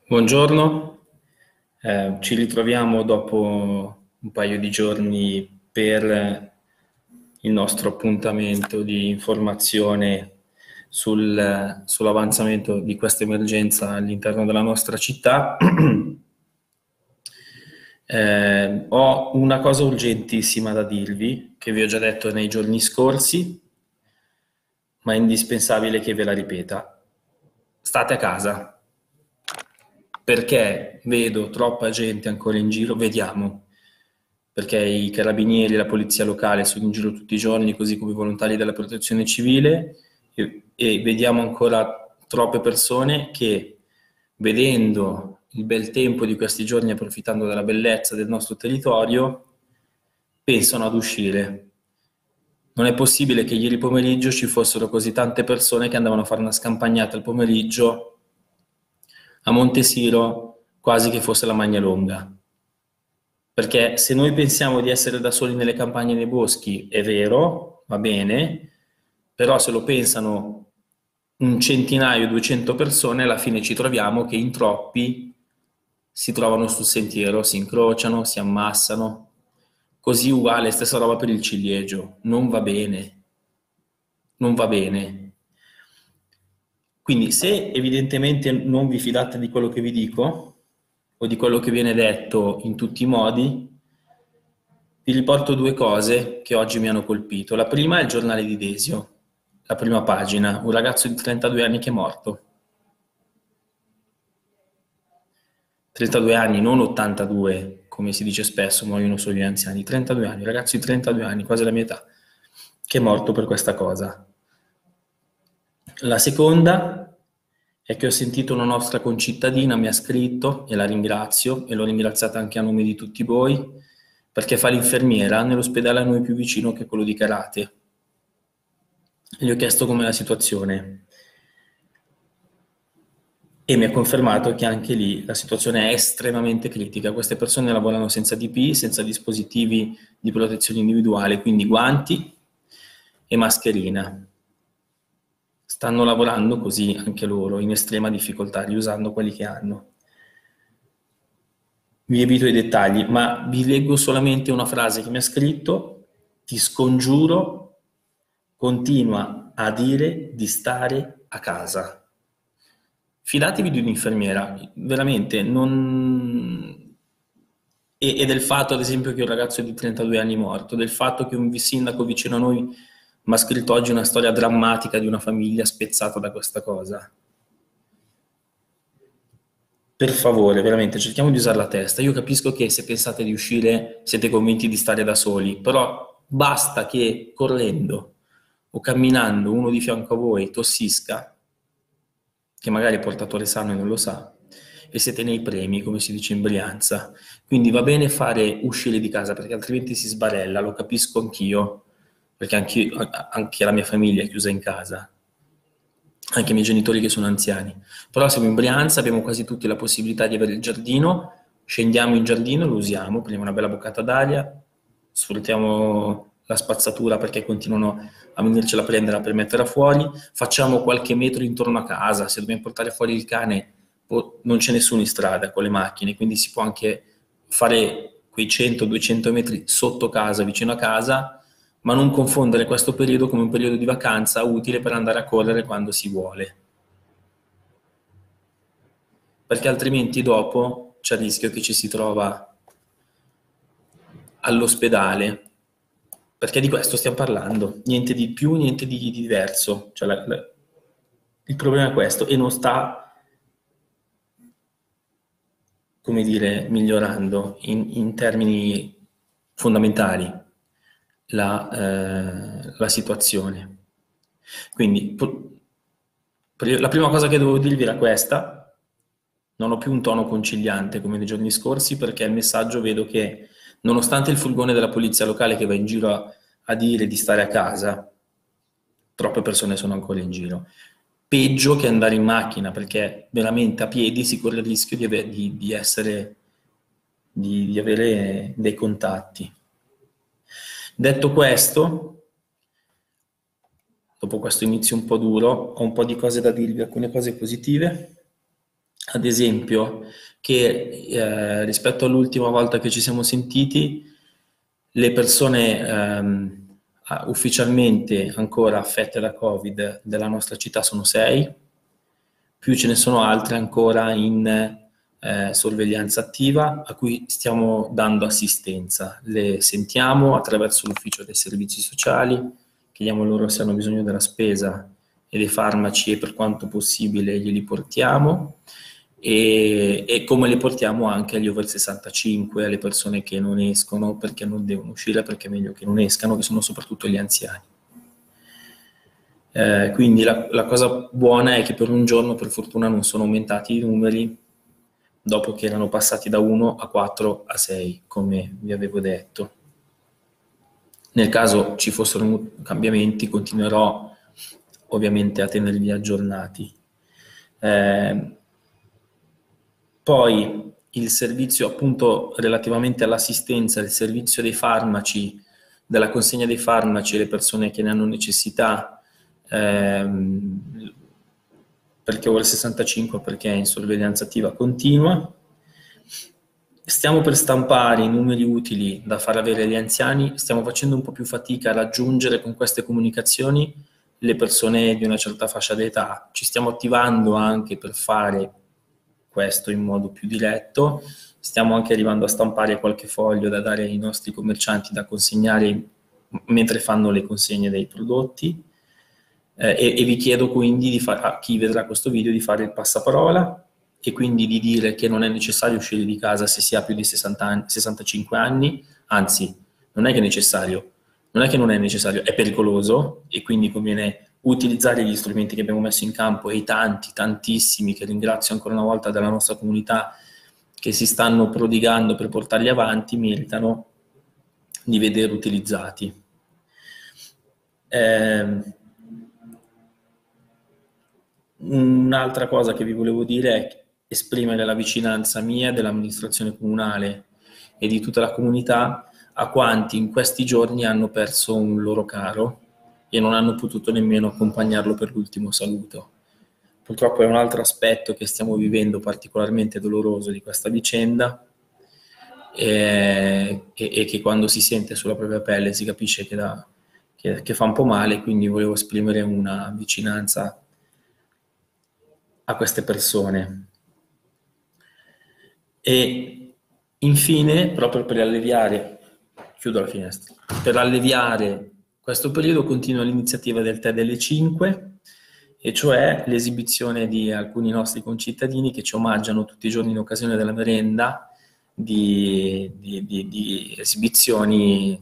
Buongiorno, ci ritroviamo dopo un paio di giorni per il nostro appuntamento di informazione sull'avanzamento di questa emergenza all'interno della nostra città. Ho una cosa urgentissima da dirvi, che vi ho già detto nei giorni scorsi, ma è indispensabile che ve la ripeta. State a casa, perché vedo troppa gente ancora in giro, vediamo, perché i carabinieri e la polizia locale sono in giro tutti i giorni, così come i volontari della protezione civile, e vediamo ancora troppe persone che, vedendo il bel tempo di questi giorni, approfittando della bellezza del nostro territorio, pensano ad uscire. Non è possibile che ieri pomeriggio ci fossero così tante persone che andavano a fare una scampagnata al pomeriggio a Montesiro, quasi che fosse la Magna Longa. Perché se noi pensiamo di essere da soli nelle campagne e nei boschi, è vero, va bene, però se lo pensano un centinaio, 200 persone, alla fine ci troviamo che in troppi si trovano sul sentiero, si incrociano, si ammassano. Così uguale, stessa roba per il ciliegio. Non va bene. Non va bene. Quindi se evidentemente non vi fidate di quello che vi dico, o di quello che viene detto in tutti i modi, vi riporto due cose che oggi mi hanno colpito. La prima è il giornale di Desio, la prima pagina, un ragazzo di 32 anni che è morto. 32 anni, non 82, come si dice spesso, muoiono solo gli anziani. 32 anni, un ragazzo di 32 anni, quasi la mia età, che è morto per questa cosa. La seconda è che ho sentito una nostra concittadina, mi ha scritto, e la ringrazio, e l'ho ringraziata anche a nome di tutti voi, perché fa l'infermiera nell'ospedale a noi più vicino, che è quello di Carate. Gli ho chiesto com'è la situazione e mi ha confermato che anche lì la situazione è estremamente critica. Queste persone lavorano senza DP, senza dispositivi di protezione individuale, quindi guanti e mascherina. Stanno lavorando così anche loro, in estrema difficoltà, riusando quelli che hanno. Vi evito i dettagli, ma vi leggo solamente una frase che mi ha scritto: ti scongiuro, continua a dire di stare a casa. Fidatevi di un'infermiera, veramente, non... e del fatto, ad esempio, che un ragazzo di 32 anni è morto, del fatto che un sindaco vicino a noi mi ha scritto oggi una storia drammatica di una famiglia spezzata da questa cosa. Per favore, veramente, cerchiamo di usare la testa. Io capisco che se pensate di uscire siete convinti di stare da soli, però basta che correndo o camminando uno di fianco a voi tossisca, che magari è portatore sano e non lo sa, e siete nei premi, come si dice in Brianza. Quindi va bene fare uscire di casa, perché altrimenti si sbarella, lo capisco anch'io, perché anche la mia famiglia è chiusa in casa, anche i miei genitori che sono anziani. Però siamo in Brianza, abbiamo quasi tutti la possibilità di avere il giardino, scendiamo in giardino, lo usiamo, prendiamo una bella boccata d'aria, sfruttiamo la spazzatura perché continuano a venircela a prendere per metterla fuori, facciamo qualche metro intorno a casa, se dobbiamo portare fuori il cane non c'è nessuno in strada con le macchine, quindi si può anche fare quei 100-200 metri sotto casa, vicino a casa, ma non confondere questo periodo come un periodo di vacanza utile per andare a correre quando si vuole, perché altrimenti dopo c'è il rischio che ci si trova all'ospedale, perché di questo stiamo parlando, niente di più, niente di diverso. Cioè il problema è questo e non sta, come dire, migliorando in termini fondamentali la situazione. Quindi la prima cosa che dovevo dirvi era questa: non ho più un tono conciliante come nei giorni scorsi, perché il messaggio vedo che, nonostante il furgone della polizia locale che va in giro a dire di stare a casa, troppe persone sono ancora in giro. Peggio che andare in macchina, perché veramente a piedi si corre il rischio di avere dei contatti. Detto questo, dopo questo inizio un po' duro, ho un po' di cose da dirvi, alcune cose positive. ad esempio, che rispetto all'ultima volta che ci siamo sentiti, le persone ufficialmente ancora affette da Covid della nostra città sono 6, più ce ne sono altre ancora in sorveglianza attiva a cui stiamo dando assistenza. Le sentiamo attraverso l'ufficio dei servizi sociali, chiediamo loro se hanno bisogno della spesa e dei farmaci e per quanto possibile glieli portiamo. E come le portiamo anche agli over 65, alle persone che non escono perché non devono uscire, perché è meglio che non escano, che sono soprattutto gli anziani. Quindi la cosa buona è che per un giorno, per fortuna, non sono aumentati i numeri dopo che erano passati da 1 a 4 a 6, come vi avevo detto. Nel caso ci fossero cambiamenti, continuerò ovviamente a tenervi aggiornati. Poi il servizio, appunto, relativamente all'assistenza, il servizio dei farmaci, della consegna dei farmaci alle persone che ne hanno necessità, perché over 65, perché è in sorveglianza attiva, continua. Stiamo per stampare i numeri utili da far avere agli anziani, stiamo facendo un po' più fatica a raggiungere con queste comunicazioni le persone di una certa fascia d'età. Ci stiamo attivando anche per fare questo in modo più diretto, stiamo anche arrivando a stampare qualche foglio da dare ai nostri commercianti da consegnare mentre fanno le consegne dei prodotti. E vi chiedo quindi a chi vedrà questo video di fare il passaparola e quindi di dire che non è necessario uscire di casa se si ha più di 60 anni, 65 anni, anzi non è che è necessario, non è che non è necessario, è pericoloso e quindi conviene utilizzare gli strumenti che abbiamo messo in campo e i tantissimi, che ringrazio ancora una volta della nostra comunità, che si stanno prodigando per portarli avanti, meritano di vedere utilizzati. Un'altra cosa che vi volevo dire è esprimere la vicinanza mia, dell'amministrazione comunale e di tutta la comunità a quanti in questi giorni hanno perso un loro caro e non hanno potuto nemmeno accompagnarlo per l'ultimo saluto. Purtroppo è un altro aspetto che stiamo vivendo particolarmente doloroso di questa vicenda e che quando si sente sulla propria pelle si capisce che fa un po' male, quindi volevo esprimere una vicinanza a queste persone. E infine, proprio per alleviare, chiudo la finestra, per alleviare questo periodo continua l'iniziativa del tè delle 5, e cioè l'esibizione di alcuni nostri concittadini che ci omaggiano tutti i giorni in occasione della merenda di esibizioni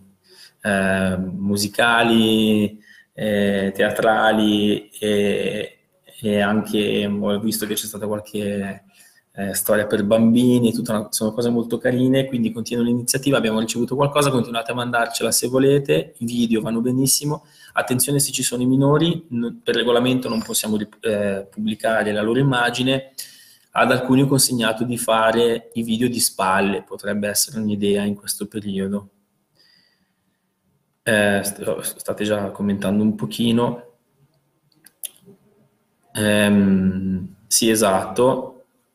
musicali, teatrali e anche ho visto che c'è stata qualche storia per bambini, sono cose molto carine, quindi continua l'iniziativa, abbiamo ricevuto qualcosa, continuate a mandarcela se volete, i video vanno benissimo, attenzione se ci sono i minori, per regolamento non possiamo pubblicare la loro immagine, ad alcuni ho consegnato di fare i video di spalle, potrebbe essere un'idea in questo periodo. State già commentando un pochino. Sì, esatto.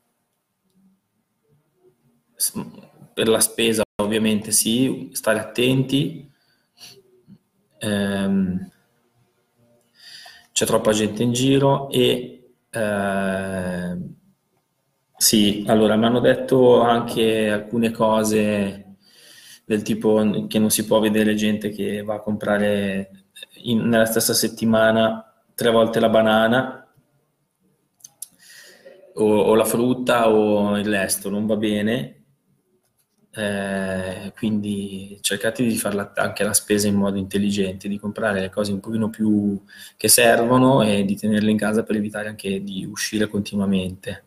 Per la spesa ovviamente sì, stare attenti. C'è troppa gente in giro e sì, allora mi hanno detto anche alcune cose del tipo che non si può vedere gente che va a comprare nella stessa settimana 3 volte la banana o la frutta o il resto, non va bene. Quindi cercate di fare anche la spesa in modo intelligente, di comprare le cose un pochino più che servono e di tenerle in casa per evitare anche di uscire continuamente.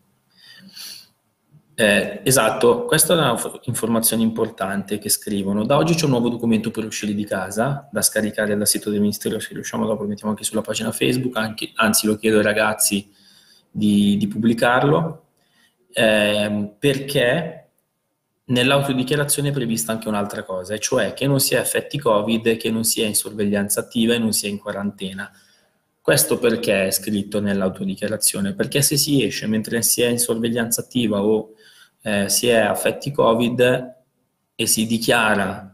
Esatto, questa è un'informazione importante che scrivono. Da oggi c'è un nuovo documento per uscire di casa da scaricare dal sito del Ministero, se riusciamo dopo lo mettiamo anche sulla pagina Facebook, anzi lo chiedo ai ragazzi di pubblicarlo, perché nell'autodichiarazione è prevista anche un'altra cosa, e cioè che non si è affetti Covid, che non si è in sorveglianza attiva e non si è in quarantena. Questo perché è scritto nell'autodichiarazione? Perché se si esce mentre si è in sorveglianza attiva o si è affetti Covid e si dichiara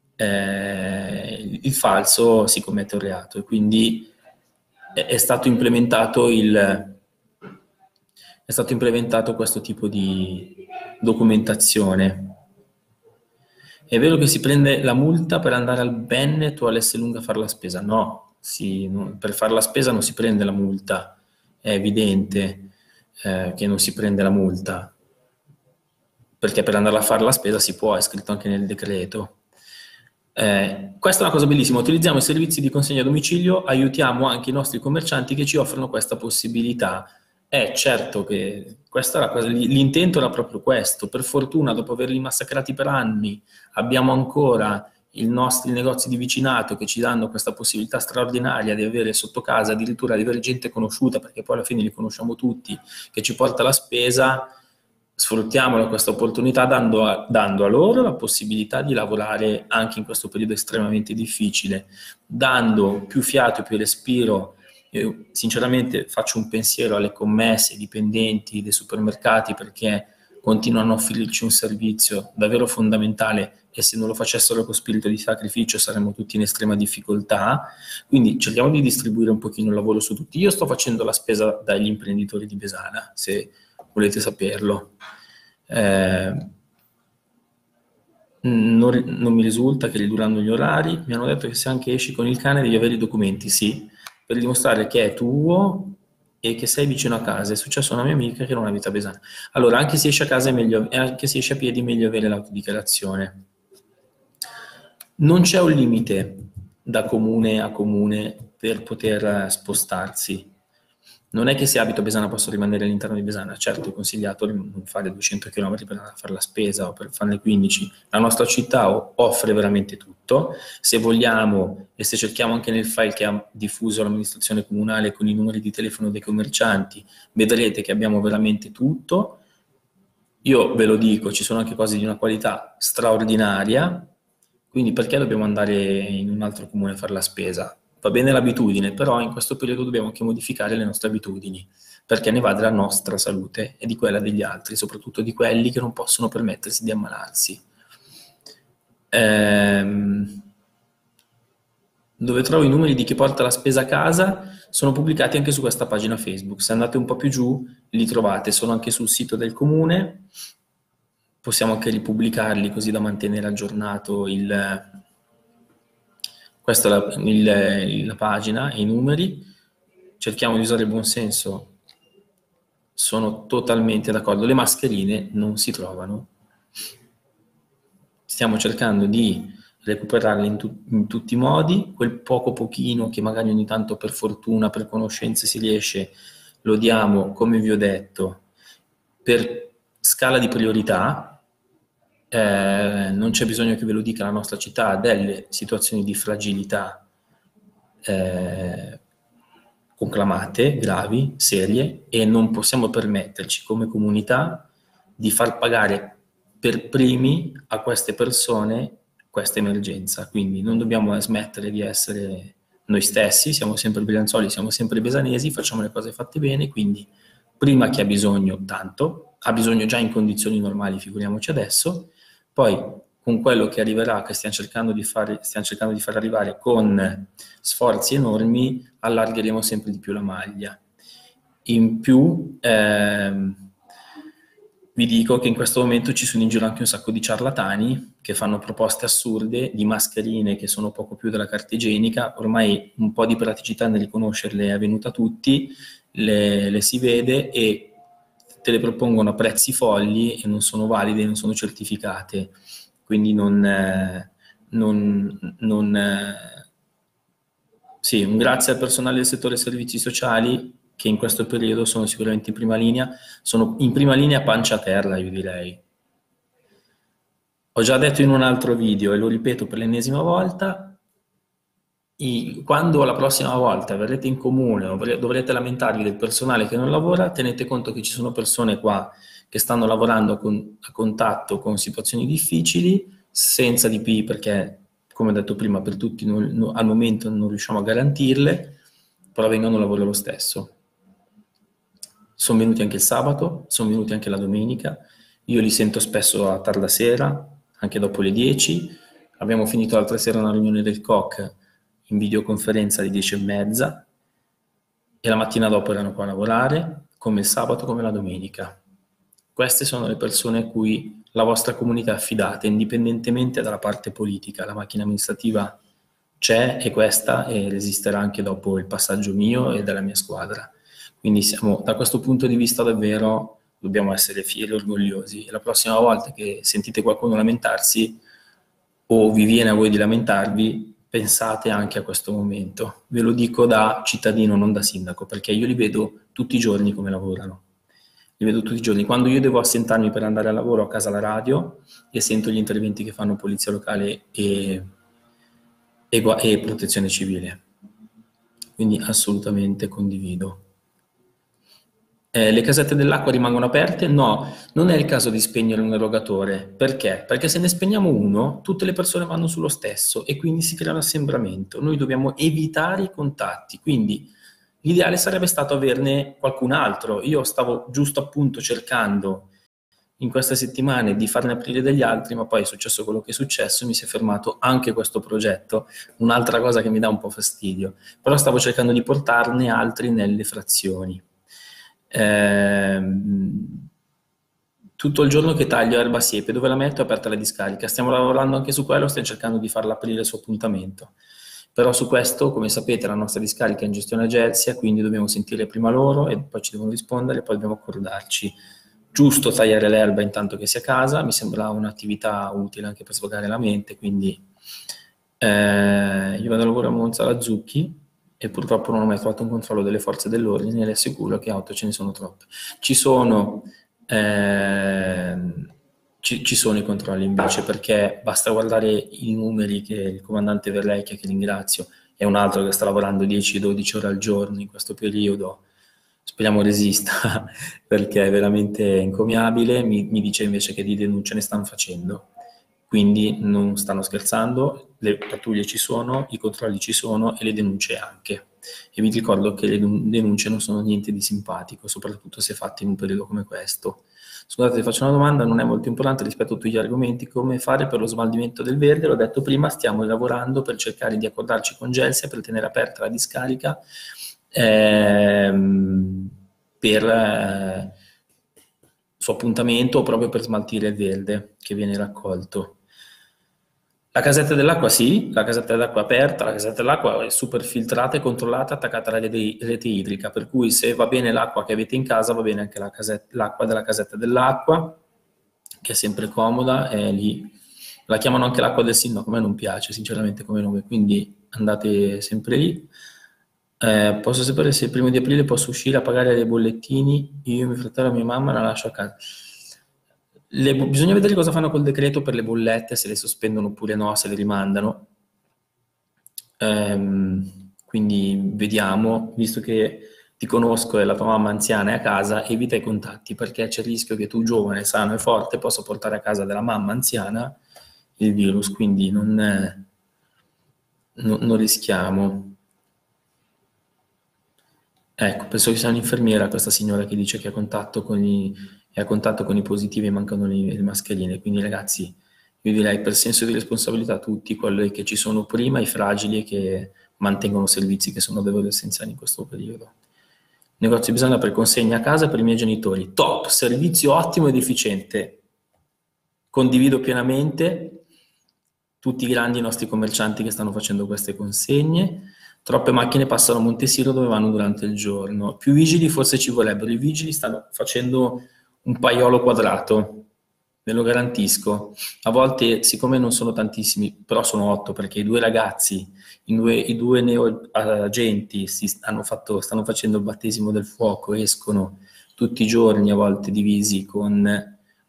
il falso, si commette un reato, e quindi è stato implementato questo tipo di documentazione. È vero che si prende la multa per andare al Bennet o all'Esselunga a fare la spesa? No, per fare la spesa non si prende la multa, è evidente che non si prende la multa, perché per andare a fare la spesa si può, è scritto anche nel decreto. Questa è una cosa bellissima, utilizziamo i servizi di consegna a domicilio, aiutiamo anche i nostri commercianti che ci offrono questa possibilità. Certo che questa era l'intento era proprio questo. Per fortuna, dopo averli massacrati per anni, abbiamo ancora i nostri negozi di vicinato che ci danno questa possibilità straordinaria di avere sotto casa, addirittura di avere gente conosciuta, perché poi alla fine li conosciamo tutti, che ci porta la spesa. Sfruttiamola questa opportunità dando a loro la possibilità di lavorare anche in questo periodo estremamente difficile, dando più fiato, più respiro. Io sinceramente faccio un pensiero alle commesse, ai dipendenti dei supermercati, perché continuano a offrirci un servizio davvero fondamentale e se non lo facessero con spirito di sacrificio saremmo tutti in estrema difficoltà. Quindi cerchiamo di distribuire un pochino il lavoro su tutti. Io sto facendo la spesa dagli imprenditori di Besana, se volete saperlo. Non mi risulta che ridurranno gli orari. Mi hanno detto che se anche esci con il cane devi avere i documenti, sì, per dimostrare che è tuo e che sei vicino a casa. È successo a una mia amica che non abita a Besana. Allora, anche se esci a casa è meglio, anche se esci a piedi è meglio avere l'autodichiarazione. Non c'è un limite da comune a comune per poter spostarsi. Non è che se abito a Besana posso rimanere all'interno di Besana, certo è consigliato non fare 200 km per andare a fare la spesa o per farne 15. La nostra città offre veramente tutto. Se vogliamo e se cerchiamo anche nel file che ha diffuso l'amministrazione comunale con i numeri di telefono dei commercianti, vedrete che abbiamo veramente tutto. Io ve lo dico, ci sono anche cose di una qualità straordinaria, quindi perché dobbiamo andare in un altro comune a fare la spesa? Va bene l'abitudine, però in questo periodo dobbiamo anche modificare le nostre abitudini, perché ne va della nostra salute e di quella degli altri, soprattutto di quelli che non possono permettersi di ammalarsi. Dove trovo i numeri di chi porta la spesa a casa sono pubblicati anche su questa pagina Facebook. Se andate un po' più giù li trovate, sono anche sul sito del comune. Possiamo anche ripubblicarli così da mantenere aggiornato questa è la pagina e i numeri. Cerchiamo di usare il buon senso. Sono totalmente d'accordo. Le mascherine non si trovano. Stiamo cercando di recuperarle in tutti i modi. Quel pochino che magari ogni tanto per fortuna, per conoscenze si riesce, lo diamo, come vi ho detto, per scala di priorità. Non c'è bisogno che ve lo dica, la nostra città ha delle situazioni di fragilità conclamate, gravi, serie, e non possiamo permetterci come comunità di far pagare per primi a queste persone questa emergenza. Quindi non dobbiamo smettere di essere noi stessi, siamo sempre brianzoli, siamo sempre besanesi, facciamo le cose fatte bene, quindi prima chi ha bisogno tanto, ha bisogno già in condizioni normali, figuriamoci adesso, poi con quello che arriverà, che stiamo cercando di far arrivare con sforzi enormi, allargheremo sempre di più la maglia. In più vi dico che in questo momento ci sono in giro anche un sacco di ciarlatani che fanno proposte assurde di mascherine che sono poco più della carta igienica. Ormai un po' di praticità nel riconoscerle è avvenuta a tutti, le si vede e te le propongono a prezzi folli e non sono valide, non sono certificate. Quindi sì, un grazie al personale del settore servizi sociali che in questo periodo sono sicuramente in prima linea, sono in prima linea pancia a terra, io direi. Ho già detto in un altro video e lo ripeto per l'ennesima volta, quando la prossima volta verrete in comune o dovrete lamentarvi del personale che non lavora, tenete conto che ci sono persone qua che stanno lavorando a contatto con situazioni difficili, senza DP perché, come ho detto prima, per tutti al momento non riusciamo a garantirle, però vengono a lavoro lo stesso. Sono venuti anche il sabato, sono venuti anche la domenica, io li sento spesso a tarda sera, anche dopo le 10. Abbiamo finito l'altra sera una riunione del COC in videoconferenza alle 10:30 e la mattina dopo erano qua a lavorare, come il sabato, come la domenica. Queste sono le persone a cui la vostra comunità è affidata, indipendentemente dalla parte politica. La macchina amministrativa c'è, e questa esisterà anche dopo il passaggio mio e della mia squadra. Quindi da questo punto di vista davvero dobbiamo essere fieri e orgogliosi. E la prossima volta che sentite qualcuno lamentarsi o vi viene a voi di lamentarvi, pensate anche a questo momento. Ve lo dico da cittadino, non da sindaco, perché io li vedo tutti i giorni come lavorano. Li vedo tutti i giorni. Quando io devo assentarmi per andare al lavoro, a casa alla radio, e sento gli interventi che fanno Polizia Locale e Protezione Civile. Quindi assolutamente condivido. Le casette dell'acqua rimangono aperte? No, non è il caso di spegnere un erogatore. Perché? Perché se ne spegniamo uno, tutte le persone vanno sullo stesso e quindi si crea un assembramento. Noi dobbiamo evitare i contatti, quindi l'ideale sarebbe stato averne qualcun altro. Io stavo giusto appunto cercando in queste settimane di farne aprire degli altri, ma poi è successo quello che è successo, mi si è fermato anche questo progetto, un'altra cosa che mi dà un po' fastidio. Però stavo cercando di portarne altri nelle frazioni. Tutto il giorno che taglio erba siepe, dove la metto è aperta la discarica. Stiamo lavorando anche su quello, stiamo cercando di farla aprire il suo appuntamento. Però su questo, come sapete, la nostra discarica è in gestione Agelsia, quindi dobbiamo sentire prima loro e poi ci devono rispondere e poi dobbiamo accordarci. Giusto tagliare l'erba intanto che sia a casa, mi sembra un'attività utile anche per sfogare la mente, quindi io vado a lavoro a Monza alla Zucchi e purtroppo non ho mai fatto un controllo delle forze dell'ordine e le assicuro che auto ce ne sono troppe. Ci sono i controlli invece, perché basta guardare i numeri che il comandante Verrecchia, che ringrazio, è un altro che sta lavorando 10-12 ore al giorno in questo periodo, speriamo resista perché è veramente encomiabile, mi dice invece che di denunce ne stanno facendo. Quindi non stanno scherzando, le pattuglie ci sono, i controlli ci sono e le denunce anche. E vi ricordo che le denunce non sono niente di simpatico, soprattutto se fatte in un periodo come questo. Scusate, ti faccio una domanda, non è molto importante rispetto a tutti gli argomenti. Come fare per lo smaltimento del verde? L'ho detto prima, stiamo lavorando per cercare di accordarci con Gelsia per tenere aperta la discarica per suo appuntamento, proprio per smaltire il verde che viene raccolto. La casetta dell'acqua sì, la casetta dell'acqua è aperta, la casetta dell'acqua è super filtrata e controllata, attaccata alla rete idrica, per cui se va bene l'acqua che avete in casa, va bene anche l'acqua della casetta dell'acqua, che è sempre comoda, è lì. La chiamano anche l'acqua del sindaco, a me non piace sinceramente come nome, quindi andate sempre lì. Posso sapere se il 1° aprile posso uscire a pagare dei bollettini, io, mio fratello e mia mamma la lascio a casa. Bisogna vedere cosa fanno col decreto per le bollette, se le sospendono oppure no, se le rimandano. Quindi vediamo, visto che ti conosco e la tua mamma anziana è a casa, evita i contatti, perché c'è il rischio che tu, giovane, sano e forte, possa portare a casa della mamma anziana il virus, quindi non rischiamo. Ecco, penso che sia un'infermiera questa signora che dice che è a contatto con i positivi e mancano le mascherine. Quindi ragazzi, io direi per senso di responsabilità tutti quelli che ci sono prima, i fragili e che mantengono servizi che sono davvero essenziali in questo periodo. Negozio di bisogno per consegna a casa per i miei genitori. Top, servizio ottimo ed efficiente. Condivido pienamente tutti i grandi nostri commercianti che stanno facendo queste consegne. Troppe macchine passano a Montesiro dove vanno durante il giorno. Più vigili forse ci vorrebbero. I vigili stanno facendo un paiolo quadrato, ve lo garantisco. A volte, siccome non sono tantissimi, però sono 8, perché i 2 ragazzi, i due neoagenti stanno facendo il battesimo del fuoco, escono tutti i giorni, a volte divisi con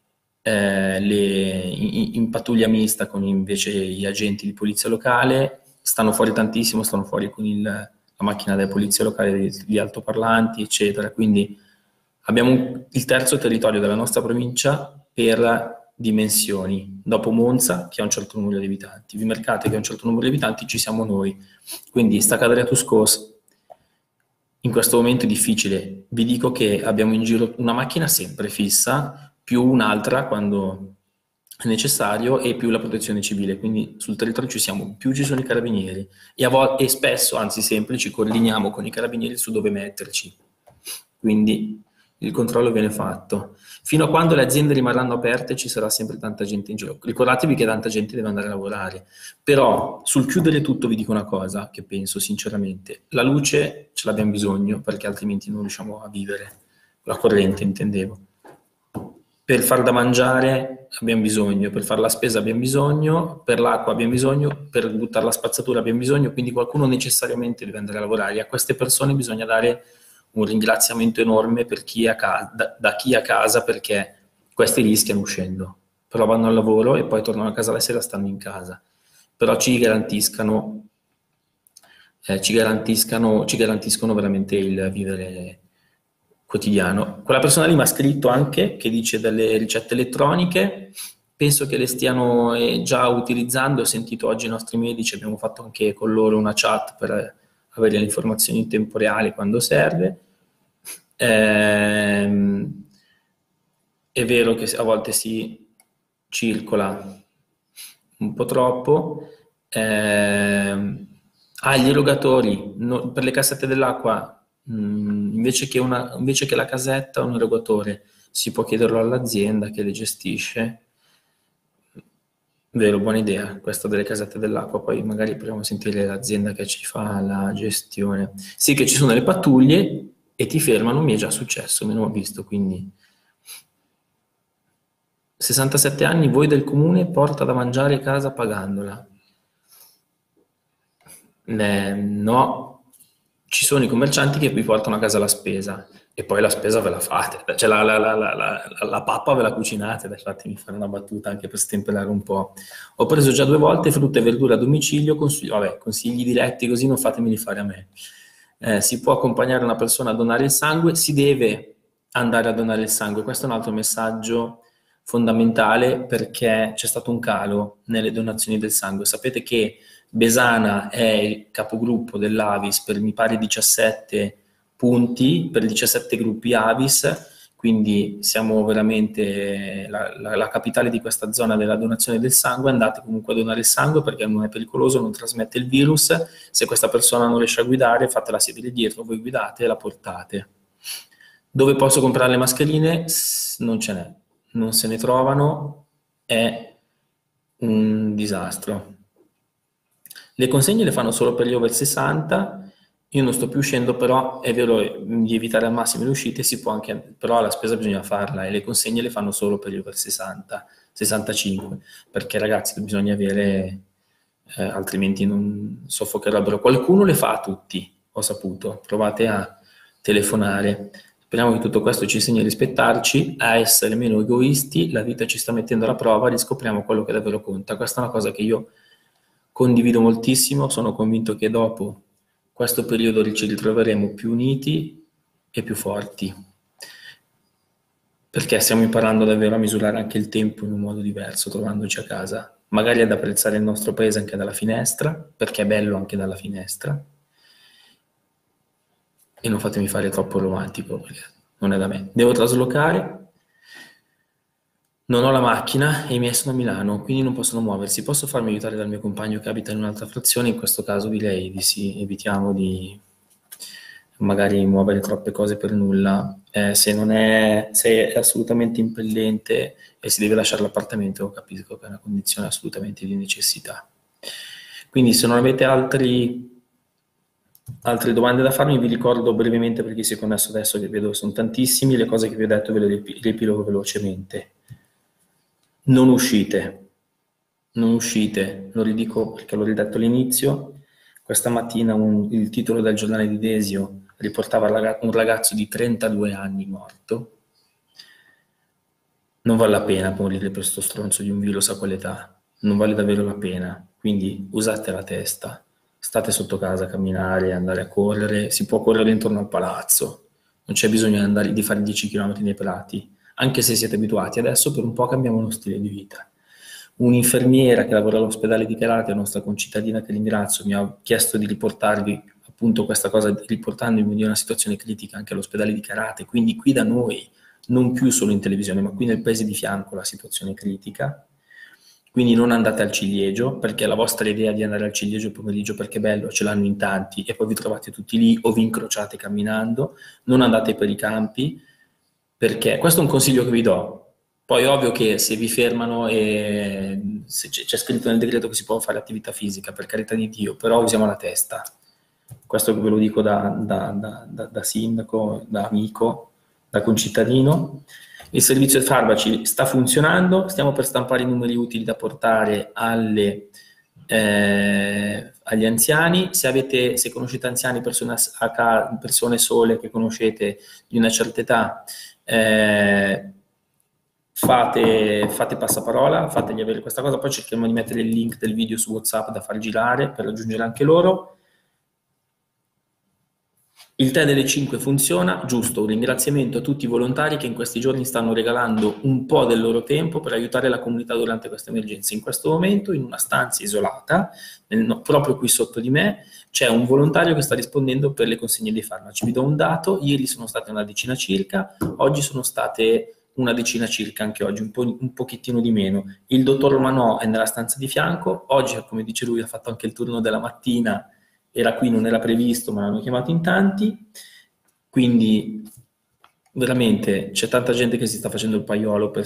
in pattuglia mista con invece gli agenti di polizia locale. Stanno fuori tantissimo, stanno fuori con la macchina della polizia locale, di altoparlanti, eccetera. Quindi abbiamo il terzo territorio della nostra provincia per dimensioni. Dopo Monza, che ha un certo numero di abitanti, Vimercate, che ha un certo numero di abitanti, ci siamo noi. Quindi Stacca d'Adriatuscos in questo momento è difficile. Vi dico che abbiamo in giro una macchina sempre fissa, più un'altra quando è necessario e più la protezione civile, quindi sul territorio ci siamo, più ci sono i carabinieri e spesso, anzi sempre, ci coordiniamo con i carabinieri su dove metterci. Quindi il controllo viene fatto. Fino a quando le aziende rimarranno aperte ci sarà sempre tanta gente in giro. Ricordatevi che tanta gente deve andare a lavorare. Però sul chiudere tutto vi dico una cosa che penso sinceramente. La luce ce l'abbiamo bisogno perché altrimenti non riusciamo a vivere. La corrente intendevo. Per far da mangiare abbiamo bisogno, per fare la spesa abbiamo bisogno, per l'acqua abbiamo bisogno, per buttare la spazzatura abbiamo bisogno, quindi qualcuno necessariamente deve andare a lavorare e a queste persone bisogna dare un ringraziamento enorme per chi è a casa, da chi è a casa, perché questi rischiano uscendo, però vanno al lavoro e poi tornano a casa la sera stando in casa, però ci garantiscono veramente il vivere quotidiano. Quella persona lì mi ha scritto anche che dice delle ricette elettroniche, penso che le stiano già utilizzando, ho sentito oggi i nostri medici, abbiamo fatto anche con loro una chat per avere le informazioni in tempo reale quando serve. È vero che a volte si circola un po' troppo. Gli erogatori, per le cassette dell'acqua, invece che la casetta, un erogatore, si può chiederlo all'azienda che le gestisce. Vero, buona idea, questa delle casette dell'acqua, poi magari proviamo a sentire l'azienda che ci fa la gestione. Sì che ci sono le pattuglie e ti fermano, mi è già successo, me ne ho visto, quindi 67 anni, voi del comune, porta da mangiare a casa pagandola. No, ci sono i commercianti che vi portano a casa la spesa e poi la spesa ve la fate, cioè la pappa ve la cucinate, dai, fatemi fare una battuta anche per stempelare un po'. Ho preso già 2 volte frutta e verdura a domicilio, consigli diretti così non fatemeli fare a me. Si può accompagnare una persona a donare il sangue, si deve andare a donare il sangue, questo è un altro messaggio fondamentale perché c'è stato un calo nelle donazioni del sangue. Sapete che Besana è il capogruppo dell'Avis per mi pare 17 punti, per 17 gruppi Avis, quindi siamo veramente la capitale di questa zona della donazione del sangue. Andate comunque a donare il sangue perché non è pericoloso, non trasmette il virus. Se questa persona non riesce a guidare, fatela sedere dietro, voi guidate e la portate. Dove posso comprare le mascherine? Non ce n'è, non se ne trovano, è un disastro. Le consegne le fanno solo per gli over 60, io non sto più uscendo, però è vero, di evitare al massimo le uscite si può anche, però la spesa bisogna farla e le consegne le fanno solo per gli over 60, 65, perché ragazzi bisogna avere, altrimenti non soffocherebbero. Qualcuno le fa a tutti, ho saputo, provate a telefonare. Speriamo che tutto questo ci insegni a rispettarci, a essere meno egoisti, la vita ci sta mettendo alla prova, riscopriamo quello che davvero conta. Questa è una cosa che io condivido moltissimo, sono convinto che dopo questo periodo ci ritroveremo più uniti e più forti, perché stiamo imparando davvero a misurare anche il tempo in un modo diverso, trovandoci a casa, magari ad apprezzare il nostro paese anche dalla finestra, perché è bello anche dalla finestra, e non fatemi fare troppo romantico, perché non è da me. Devo traslocare, non ho la macchina e i miei sono a Milano, quindi non possono muoversi. Posso farmi aiutare dal mio compagno che abita in un'altra frazione? In questo caso direi di sì, evitiamo di magari muovere troppe cose per nulla. Se è assolutamente impellente e si deve lasciare l'appartamento, capisco che è una condizione assolutamente di necessità. Quindi se non avete altre domande da farmi, vi ricordo brevemente, per chi si è connesso adesso, che vedo sono tantissimi, le cose che vi ho detto ve le riepilogo velocemente. Non uscite, lo ridico perché l'ho ridetto all'inizio. Questa mattina il titolo del giornale di Desio riportava un ragazzo di 32 anni morto. Non vale la pena morire per questo stronzo di un virus a quell'età, non vale davvero la pena, quindi usate la testa, state sotto casa a camminare, andare a correre, si può correre intorno al palazzo, non c'è bisogno di fare 10 km nei prati, anche se siete abituati. Adesso per un po' cambiamo lo stile di vita. Un'infermiera che lavora all'ospedale di Carate, nostra concittadina che ringrazio, mi ha chiesto di riportarvi appunto questa cosa riportandomi in una situazione critica anche all'ospedale di Carate, quindi qui da noi, non più solo in televisione, ma qui nel paese di fianco la situazione è critica. Quindi non andate al ciliegio, perché la vostra idea di andare al ciliegio il pomeriggio perché è bello, ce l'hanno in tanti e poi vi trovate tutti lì o vi incrociate camminando. Non andate per i campi, perché questo è un consiglio che vi do. Poi ovvio che se vi fermano e se c'è scritto nel decreto che si può fare attività fisica, per carità di Dio, però usiamo la testa. Questo ve lo dico da sindaco, da amico, da concittadino. Il servizio dei farmaci sta funzionando, stiamo per stampare i numeri utili da portare agli anziani. Se conoscete anziani, persone sole che conoscete di una certa età, fate passaparola, fategli avere questa cosa, poi cerchiamo di mettere il link del video su WhatsApp da far girare per raggiungere anche loro. Il tè delle 5 funziona, giusto, un ringraziamento a tutti i volontari che in questi giorni stanno regalando un po' del loro tempo per aiutare la comunità durante questa emergenza. In questo momento, in una stanza isolata, proprio qui sotto di me, c'è un volontario che sta rispondendo per le consegne dei farmaci. Vi do un dato: ieri sono state una decina circa, oggi sono state una decina circa anche oggi, un pochettino di meno. Il dottor Romanò è nella stanza di fianco, oggi, come dice lui, ha fatto anche il turno della mattina, era qui, non era previsto, ma l'hanno chiamato in tanti, quindi veramente c'è tanta gente che si sta facendo il paiolo per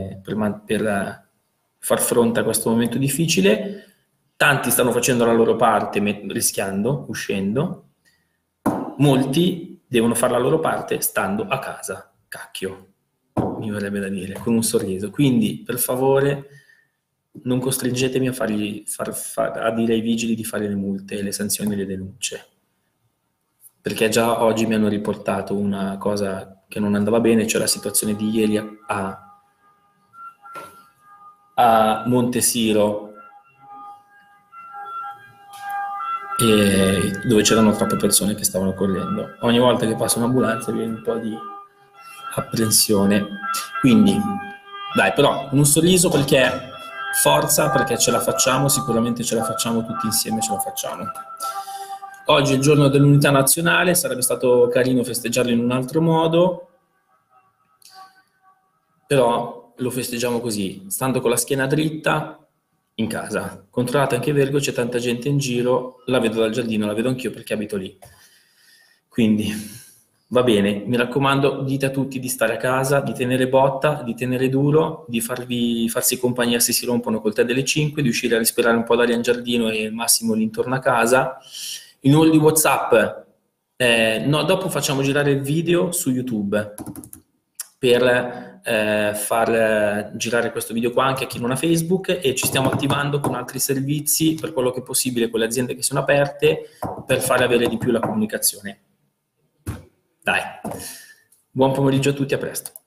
far fronte a questo momento difficile. Tanti stanno facendo la loro parte, rischiando, uscendo. Molti devono fare la loro parte stando a casa, cacchio, mi verrebbe da dire, con un sorriso. Quindi, per favore, non costringetemi a dire ai vigili di fare le multe, le sanzioni e le denunce, perché già oggi mi hanno riportato una cosa che non andava bene, cioè la situazione di ieri a Montesiro, dove c'erano troppe persone che stavano correndo. Ogni volta che passa un'ambulanza viene un po' di apprensione. Quindi dai, però un sorriso, perché forza, perché ce la facciamo, sicuramente ce la facciamo tutti insieme, ce la facciamo. Oggi è il giorno dell'unità nazionale, sarebbe stato carino festeggiarlo in un altro modo, però lo festeggiamo così, stando con la schiena dritta in casa. Controllate anche Vergo, c'è tanta gente in giro, la vedo dal giardino, la vedo anch'io perché abito lì. Quindi va bene, mi raccomando, dite a tutti di stare a casa, di tenere botta, di tenere duro, di farsi compagnia se si rompono col tè delle 5, di uscire a respirare un po' d'aria in giardino e al massimo l'intorno a casa. Il numero di WhatsApp, no, dopo facciamo girare il video su YouTube per far girare questo video qua anche a chi non ha Facebook, e ci stiamo attivando con altri servizi per quello che è possibile con le aziende che sono aperte per fare avere di più la comunicazione. Dai, buon pomeriggio a tutti, a presto.